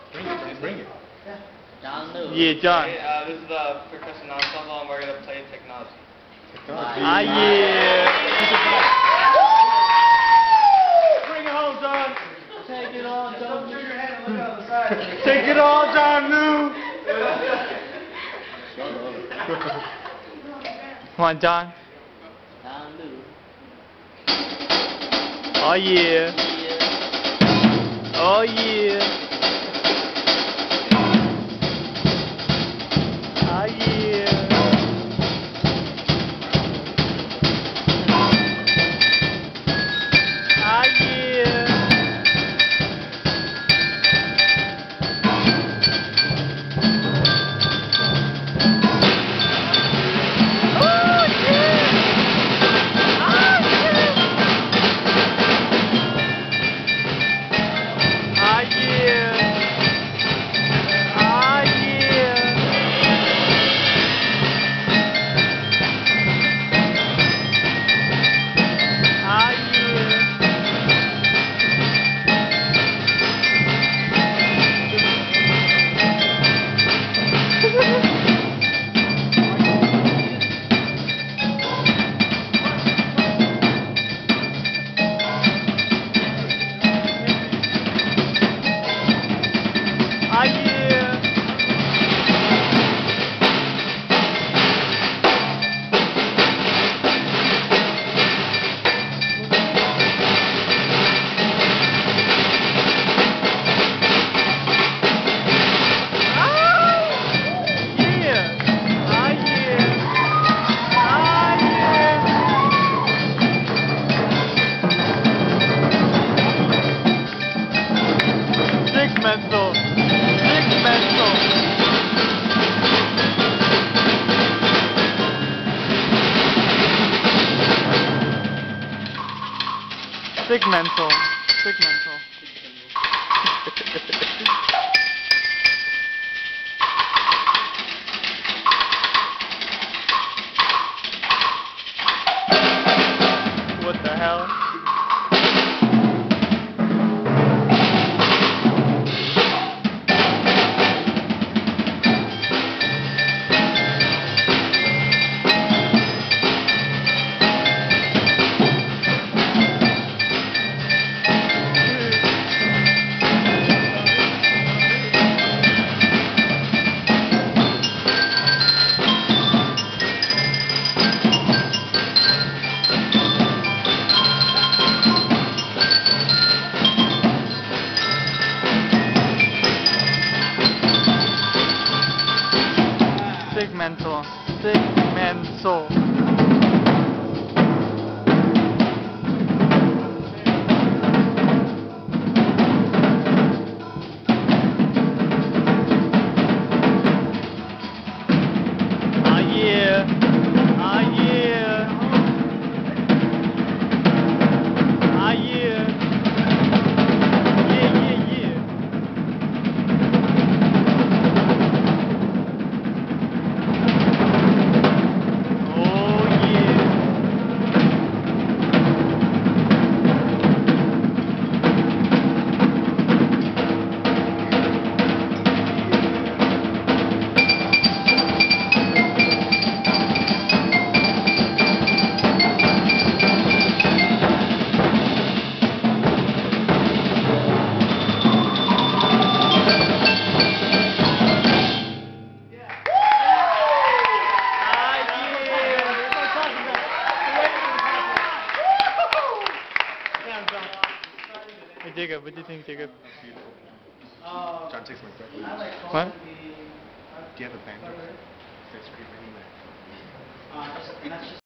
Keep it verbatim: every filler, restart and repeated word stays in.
Bring it, bring it. Bring it. John Lou. Yeah, John. Hey, uh, this is the percussion ensemble, and we're gonna play technology. Technology. Ah, yeah. Bring it home, John. Take it on, John. Turn your head and look on the side. Take it all, John Lou. Come on, John. John Lou. Oh, yeah. Oh, yeah. Oh, yeah. Oh, yeah. Mental. Big mental. Big mental. Big mental. What the hell? Segmental. Segmental. Ah, yeah. Ah, yeah. Ah, yeah. Yeah, yeah, yeah. Hey Jacob, what do you think, Jacob? Beautiful. John takes my breath. What? Do you have a banjo? That's great.